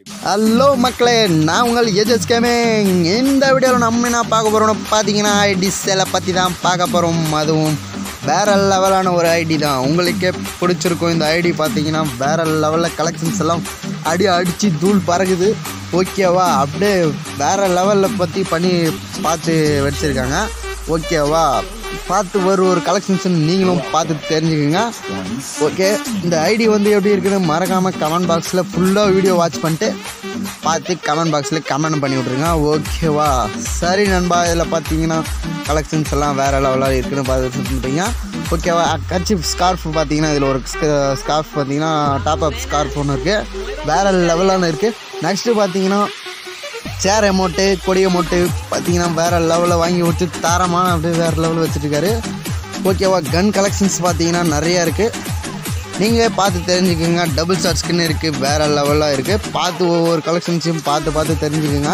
Hello மக்களே, நான் உங்கள் ஏஜஸ் கேமிங். இந்த வீடியோவில் நம்ம என்ன பார்க்க போகிறோம்னு பார்த்தீங்கன்னா ஐடி சேலை பற்றி தான் பார்க்க போகிறோம். அதுவும் வேறு லெவலான ஒரு ஐடி தான். உங்களுக்கே பிடிச்சிருக்கும். இந்த ஐடி பார்த்தீங்கன்னா வேறு லெவலில் கலெக்ஷன்ஸ் எல்லாம் அடித்து தூள் பறகுது. ஓகேவா, அப்படியே வேறு லெவலில் பற்றி பண்ணி பார்த்து வச்சுருக்காங்க. ஓகேவா, பார்த்து ஒரு கலெக்ஷன்ஸ் நீங்களும் பார்த்து தெரிஞ்சுக்கோங்க. ஓகே, இந்த ஐடி வந்து எப்படி இருக்குன்னு மறக்காமல் கமெண்ட் பாக்ஸில் ஃபுல்லாக வீடியோ வாட்ச் பண்ணிட்டு பார்த்து கமெண்ட் பாக்ஸில் கமெண்ட் பண்ணி விட்ருங்க. ஓகேவா, சரி நண்பா. இதில் பார்த்தீங்கன்னா கலெக்ஷன்ஸ் எல்லாம் வேறு லெவலாக இருக்குன்னு பார்த்துருப்பீங்க. ஓகேவா, கர்ச்சீஃப் ஸ்கார்ஃப் பார்த்தீங்கன்னா இதில் ஒரு ஸ்கார்ஃப் பார்த்தீங்கன்னா டாப் அப் ஸ்கார்ஃப் ஒன்று இருக்குது, வேறு லெவலான இருக்குது. நெக்ஸ்ட்டு பார்த்தீங்கன்னா சேர் அமௌண்ட்டு, கொடி அமௌண்ட்டு பார்த்தீங்கன்னா வேறு லெவலில் வாங்கி வச்சு தாரமான அப்படியே வேறு லெவலில் வச்சுருக்காரு. ஓகேவா, கன் கலெக்ஷன்ஸ் பார்த்தீங்கன்னா நிறையா இருக்குது. நீங்கள் பார்த்து தெரிஞ்சுக்கோங்க. டபுள் ஷாட் ஸ்கின் இருக்குது, வேறு லெவலாக இருக்குது. பார்த்து ஒவ்வொரு கலெக்ஷன்ஸையும் பார்த்து தெரிஞ்சுக்கோங்க.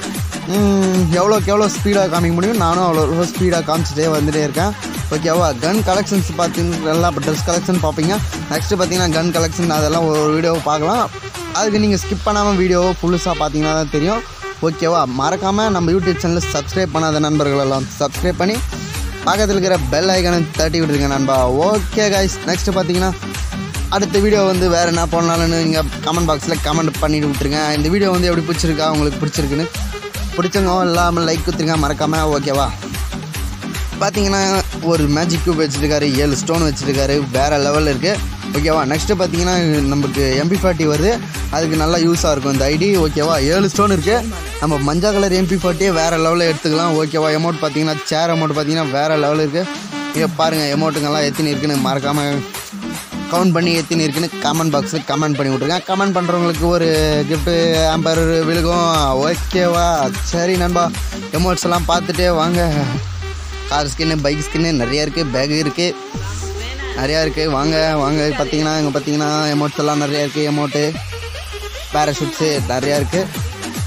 எவ்வளோக்கு எவ்வளோ ஸ்பீடாக காமிக்க முடியும் நானும் அவ்வளோ ஸ்பீடாக காமிச்சிட்டே வந்துகிட்டே இருக்கேன். ஓகேவா, கன் கலெக்ஷன்ஸ் பார்த்தீங்கன்னா எல்லாம் ட்ரெஸ் கலெக்ஷன் பார்ப்பீங்க. நெக்ஸ்ட்டு பார்த்தீங்கன்னா கன் கலெக்ஷன் அதெல்லாம் ஒரு வீடியோவை பார்க்கலாம். அதுக்கு நீங்கள் ஸ்கிப் பண்ணாமல் வீடியோவை ஃபுல்லுஸாக பார்த்தீங்கன்னா தான் தெரியும். ஓகேவா, மறக்காமல் நம்ம யூடியூப் சேனலில் சப்ஸ்கிரைப் பண்ணாத நண்பர்களெல்லாம் சப்ஸ்கிரைப் பண்ணி பக்கத்தில் இருக்கிற பெல் ஐக்கானை தட்டி விட்டுருங்க நண்பா. ஓகே கைஸ், நெக்ஸ்ட்டு பார்த்தீங்கன்னா அடுத்த வீடியோ வந்து வேறு என்ன பண்ணலாம்னு நீங்கள் கமெண்ட் பாக்ஸில் கமெண்ட் பண்ணிட்டு விட்டுருங்க. இந்த வீடியோ வந்து எப்படி பிடிச்சிருக்கா, உங்களுக்கு பிடிச்சிருக்குன்னு பிடிச்சவங்க இல்லாமல் லைக் கொடுத்துருங்க மறக்காமல். ஓகேவா, பார்த்தீங்கன்னா ஒரு மேஜிக் கியூப் வச்சுருக்காரு, 7 ஸ்டோன் வச்சுருக்காரு, வேறு லெவலில் இருக்குது. ஓகேவா, நெக்ஸ்ட்டு பார்த்தீங்கன்னா நமக்கு MP40 வருது, அதுக்கு நல்லா யூஸாக இருக்கும் இந்த ஐடி. ஓகேவா, 7 ஸ்டோன் இருக்குது. நம்ம மஞ்சள் கலர் MP40 வேறு லெவலில் எடுத்துக்கலாம். ஓகேவா, அமௌண்ட் பார்த்தீங்கன்னா சேர் அமௌண்ட் பார்த்தீங்கன்னா வேறு லெவலில் இருக்குது. இங்கே பாருங்கள் அமௌண்ட்டுங்கெல்லாம் எத்தனை இருக்குன்னு மறக்காமல் கவுண்ட் பண்ணி எத்தனை இருக்குன்னு கமெண்ட் பாக்ஸில் கமெண்ட் பண்ணி விட்ருங்க. கமெண்ட் பண்ணுறவங்களுக்கு ஒரு கிஃப்ட்டு ஆம்பர் விழுகும். ஓகேவா, சரி நண்பா, அமௌண்ட்ஸ் எல்லாம் பார்த்துட்டே வாங்க. கார் ஸ்கின்னு, பைக் ஸ்கின்னு நிறையா இருக்குது, பேகு இருக்குது, நிறையா இருக்குது. வாங்க பார்த்தீங்கன்னா இங்கே பார்த்தீங்கன்னா அமௌண்ட்ஸ் எல்லாம் நிறையா இருக்குது. அமௌண்ட்டு, பேராஷூட்ஸு நிறையா இருக்குது.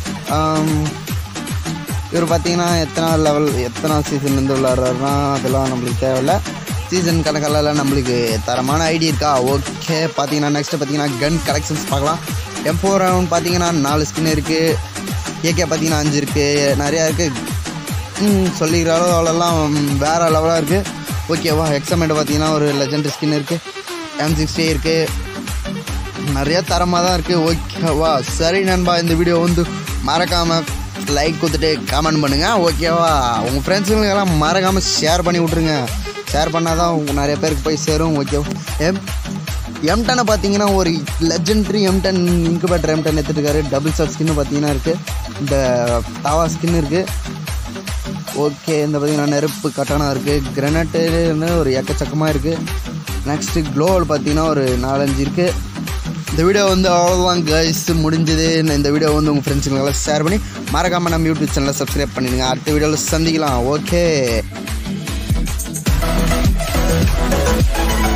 இவர் பார்த்தீங்கன்னா எத்தனை சீசன்லேருந்து விளாட்றாருன்னா அதெல்லாம் நம்மளுக்கு தேவையில்லை. சீசன் கணக்கெல்லாம் நம்மளுக்கு தரமான ஐடி இருக்கா. ஓகே, பார்த்தீங்கன்னா நெக்ஸ்ட்டு பார்த்தீங்கன்னா கன் கலெக்ஷன்ஸ் பார்க்கலாம். M4 ரவுண்ட் பார்த்தீங்கன்னா 4 ஸ்கின் இருக்குது. AK பார்த்தீங்கன்னா 5 இருக்குது, நிறையா இருக்குது. சொல்லிக்கிற அளவுலாம் வேறு லெவலாக இருக்குது. ஓகேவா, எக்ஸாமெண்ட் பார்த்தீங்கன்னா ஒரு லெஜெண்டரி ஸ்கின் இருக்குது, M60 இருக்குது, நிறையா தரமாக தான் இருக்குது. ஓகேவா, சரி நண்பா, இந்த வீடியோ வந்து மறக்காமல் லைக் கொடுத்துட்டு கமெண்ட் பண்ணுங்கள். ஓகேவா, உங்கள் ஃப்ரெண்ட்ஸுங்களுக்கெல்லாம் மறக்காமல் ஷேர் பண்ணி விட்ருங்க. ஷேர் பண்ணால் தான் நிறைய பேருக்கு போய் சேரும். ஓகேவா, M10 பார்த்தீங்கன்னா ஒரு லெஜெண்டரி M10 இன்குபேட்டர் M10 எடுத்துகிட்டு டபுள் ஷாட் ஸ்கின்னு பார்த்தீங்கன்னா இருக்குது, இந்த தாவா ஸ்கின் இருக்குது. ஓகே, இந்த பார்த்தீங்கன்னா நெருப்பு கட்டானா இருக்குது, கிரனேட்டுன்னு ஒரு எக்கச்சக்கமாக இருக்குது. நெக்ஸ்ட்டு க்ளோவல் பார்த்தீங்கன்னா ஒரு 4-5 இருக்குது. இந்த வீடியோ வந்து அவ்வளோதான் கைஸ், முடிஞ்சது. இந்த வீடியோ வந்து உங்கள் ஃப்ரெண்ட்ஸுங்களெல்லாம் ஷேர் பண்ணி மறக்காமல் நம்ம யூடியூப் சேனலை சப்ஸ்கிரைப் பண்ணிடுங்க. அடுத்த வீடியோவில் சந்திக்கலாம். ஓகே.